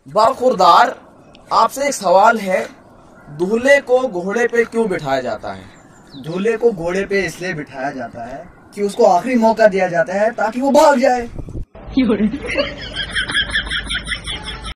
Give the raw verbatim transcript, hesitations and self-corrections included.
बरखुरदार, आपसे एक सवाल है, दूल्हे को घोड़े पे क्यों बिठाया जाता है? दूल्हे को घोड़े पे इसलिए बिठाया जाता है कि उसको आखिरी मौका दिया जाता है ताकि वो भाग जाए।